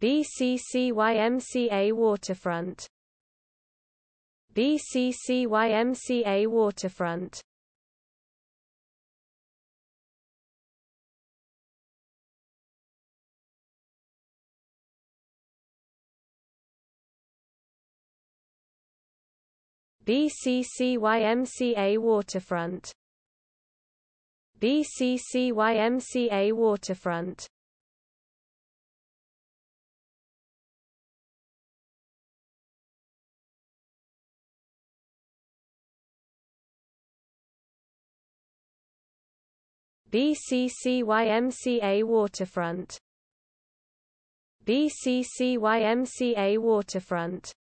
BCCYMCA Waterfront. BCCYMCA Waterfront. BCCYMCA Waterfront. BCCYMCA Waterfront. BCCYMCA Waterfront. BCCYMCA Waterfront.